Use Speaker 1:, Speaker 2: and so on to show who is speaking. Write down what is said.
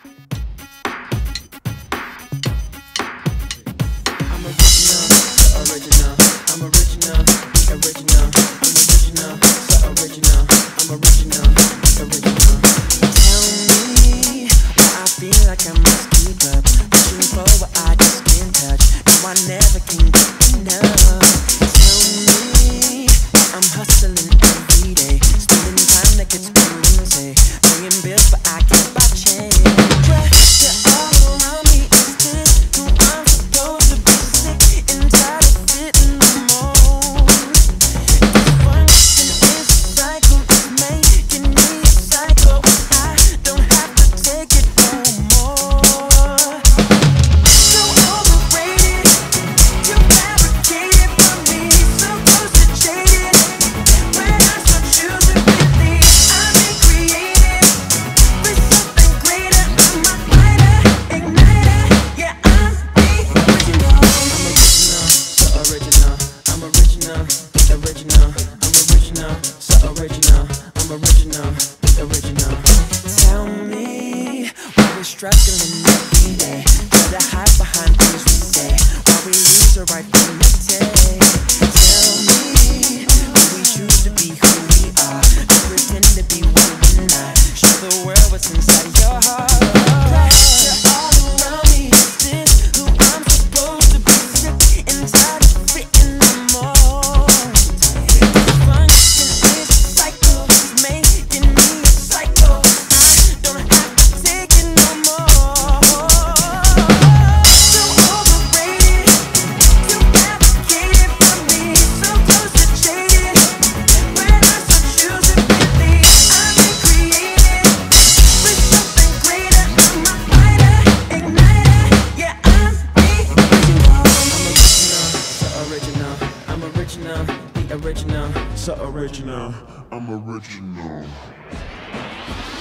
Speaker 1: Struggling every day, try to hide behind things we say, while we lose the right thing to take. Tell me, do we choose to be who we are, and pretend to be what we're not? Show the world what's inside your heart. Pressure all around me, is this who I'm supposed to be? Sick and tired of fitting the mold. Dysfunction is a cycle, it's making me a psycho. I don't have to take it no more.
Speaker 2: Original, so original, I'm original.